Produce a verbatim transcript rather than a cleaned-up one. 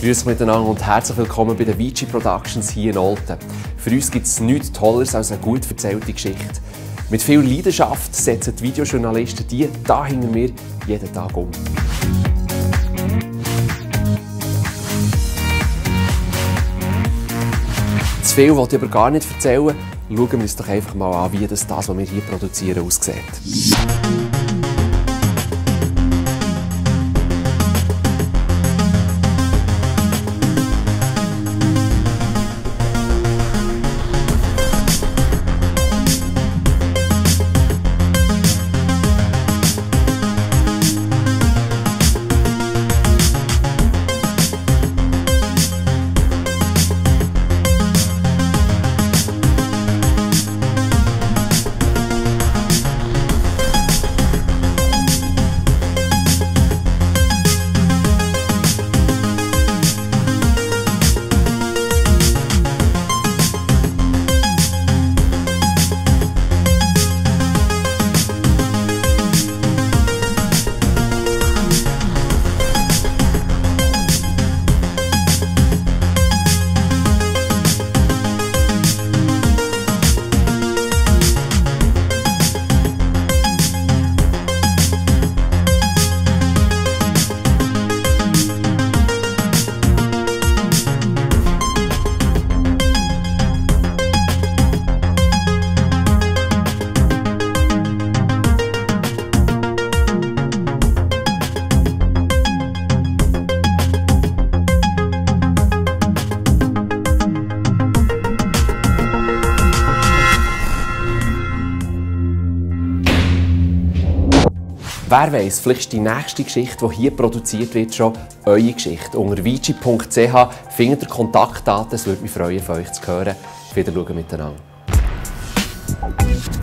Grüß miteinander und herzlich willkommen bei den Vici Productions hier in Olten. Für uns gibt es nichts Tolleres als eine gut erzählte Geschichte. Mit viel Leidenschaft setzen die Videojournalisten die da hinter mir jeden Tag um. Zu viel wollte ich aber gar nicht erzählen. Schauen wir uns doch einfach mal an, wie das, das was wir hier produzieren, aussieht. Wer weiss, vielleicht ist die nächste Geschichte, die hier produziert wird, schon eure Geschichte. Unter vici punkt c h findet ihr Kontaktdaten. Es würde mich freuen, von euch zu hören. Wiederschauen miteinander.